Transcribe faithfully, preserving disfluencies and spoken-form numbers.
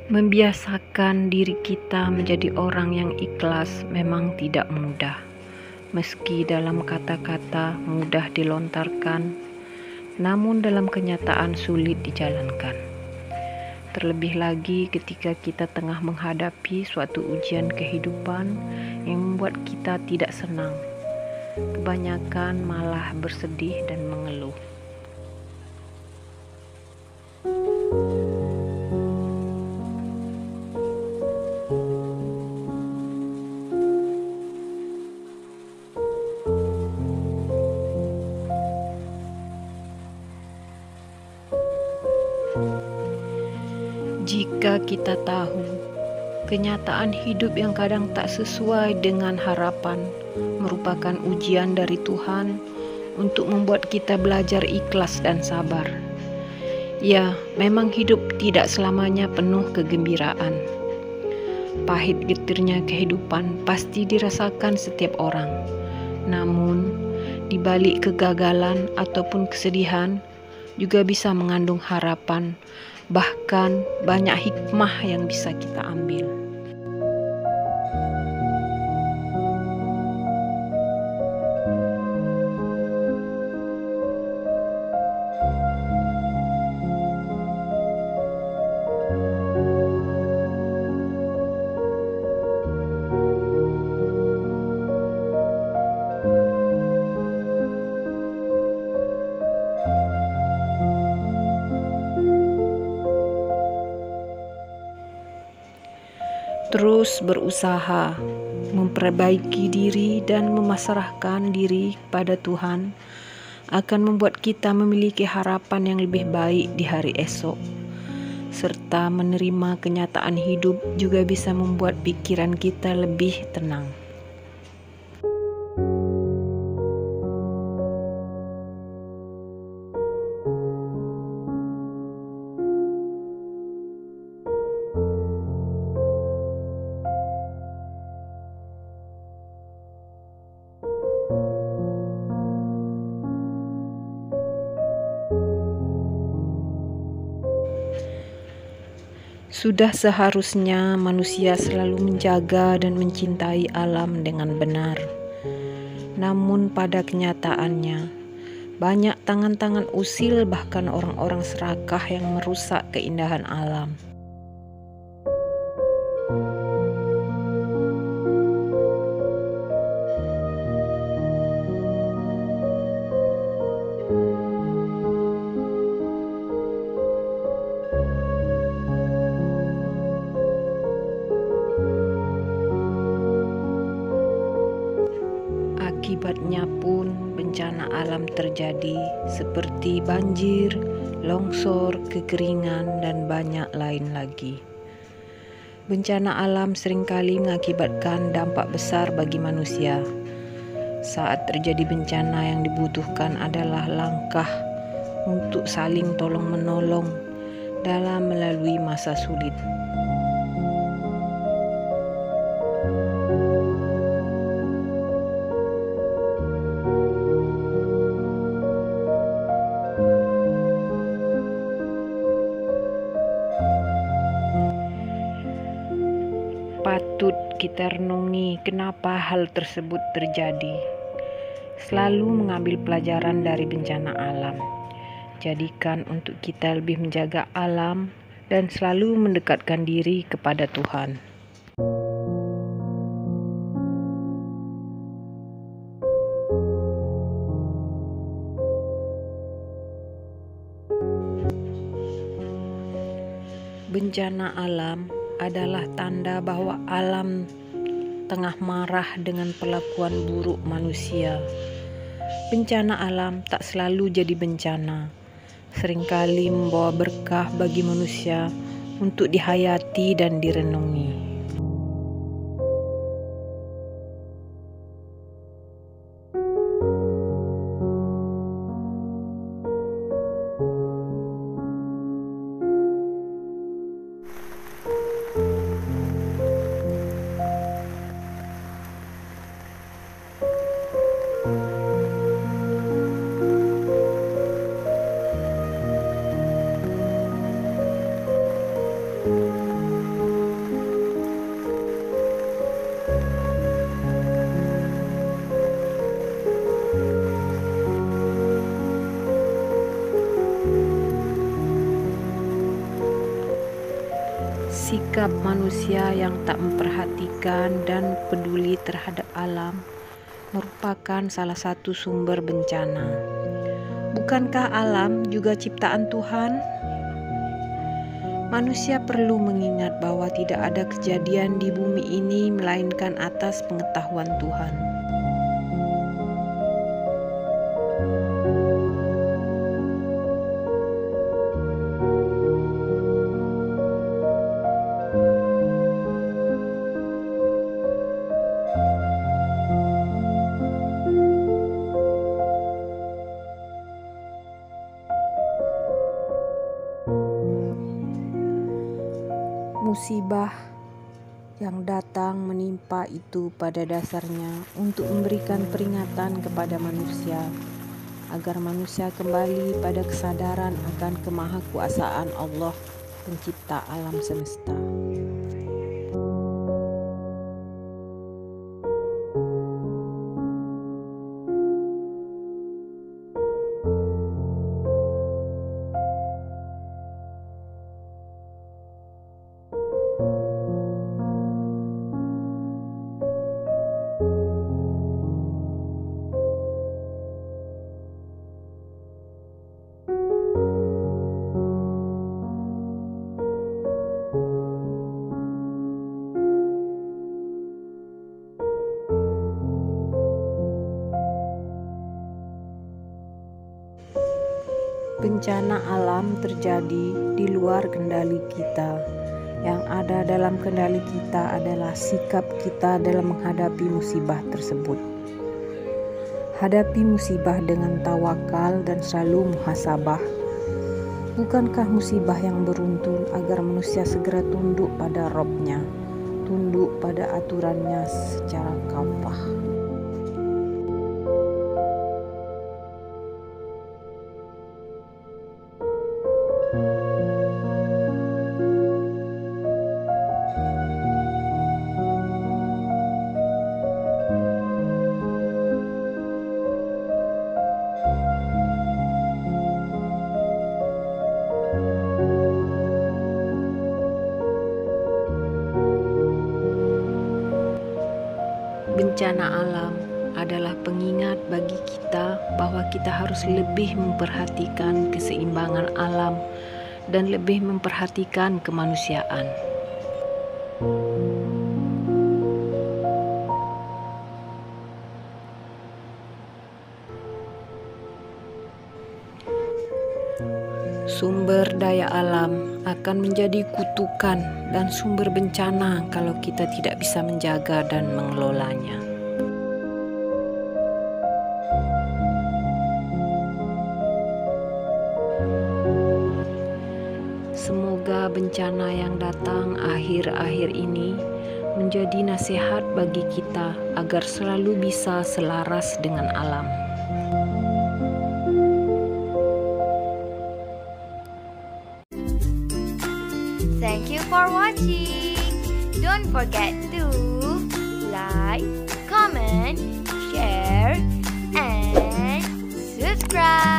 Membiasakan diri kita menjadi orang yang ikhlas memang tidak mudah. Meski dalam kata-kata mudah dilontarkan, namun dalam kenyataan sulit dijalankan. Terlebih lagi ketika kita tengah menghadapi suatu ujian kehidupan yang membuat kita tidak senang. Kebanyakan malah bersedih dan mengeluh. Jika kita tahu kenyataan hidup yang kadang tak sesuai dengan harapan merupakan ujian dari Tuhan untuk membuat kita belajar ikhlas dan sabar. Ya, memang hidup tidak selamanya penuh kegembiraan. Pahit getirnya kehidupan pasti dirasakan setiap orang. Namun, di balik kegagalan ataupun kesedihan juga bisa mengandung harapan, bahkan banyak hikmah yang bisa kita ambil. Terus berusaha memperbaiki diri dan memasrahkan diri pada Tuhan akan membuat kita memiliki harapan yang lebih baik di hari esok. Serta menerima kenyataan hidup juga bisa membuat pikiran kita lebih tenang. Sudah seharusnya manusia selalu menjaga dan mencintai alam dengan benar. Namun pada kenyataannya, banyak tangan-tangan usil bahkan orang-orang serakah yang merusak keindahan alam. Akibatnya pun bencana alam terjadi seperti banjir, longsor, kekeringan, dan banyak lain lagi. Bencana alam seringkali mengakibatkan dampak besar bagi manusia. Saat terjadi bencana, yang dibutuhkan adalah langkah untuk saling tolong-menolong dalam melalui masa sulit. Patut kita renungi kenapa hal tersebut terjadi. Selalu mengambil pelajaran dari bencana alam. Jadikan untuk kita lebih menjaga alam dan selalu mendekatkan diri kepada Tuhan. Bencana alam adalah tanda bahwa alam tengah marah dengan perlakuan buruk manusia. Bencana alam tak selalu jadi bencana, seringkali membawa berkah bagi manusia untuk dihayati dan direnungi. Sikap manusia yang tak memperhatikan dan peduli terhadap alam merupakan salah satu sumber bencana. Bukankah alam juga ciptaan Tuhan? Manusia perlu mengingat bahwa tidak ada kejadian di bumi ini melainkan atas pengetahuan Tuhan. Musibah yang datang menimpa itu pada dasarnya untuk memberikan peringatan kepada manusia, agar manusia kembali pada kesadaran akan kemahakuasaan Allah, pencipta alam semesta. Bencana alam terjadi di luar kendali kita. Yang ada dalam kendali kita adalah sikap kita dalam menghadapi musibah tersebut. Hadapi musibah dengan tawakal dan selalu muhasabah. Bukankah musibah yang beruntun agar manusia segera tunduk pada Robnya, tunduk pada aturannya secara kafah? Bencana alam adalah pengingat bagi kita bahwa kita harus lebih memperhatikan keseimbangan alam dan lebih memperhatikan kemanusiaan. Sumber daya alam akan menjadi kutukan dan sumber bencana kalau kita tidak bisa menjaga dan mengelolanya. Semoga bencana yang datang akhir-akhir ini menjadi nasihat bagi kita agar selalu bisa selaras dengan alam. Thank you for watching. Don't forget to like, comment, share, and subscribe.